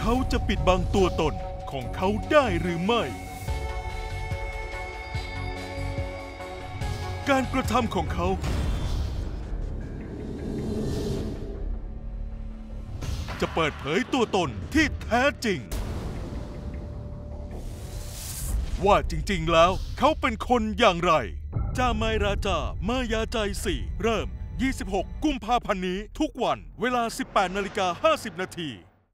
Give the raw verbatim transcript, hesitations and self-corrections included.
เขาจะปิดบังตัวตนของเขาได้หรือไม่การกระทำของเขาจะเปิดเผยตัวตนที่แท้จริงว่าจริงๆแล้วเขาเป็นคนอย่างไรจาไมราจามายาใจสี่เริ่มยี่สิบหกกุมภาพันธ์นี้ทุกวันเวลา สิบแปดนาฬิกาห้าสิบนาที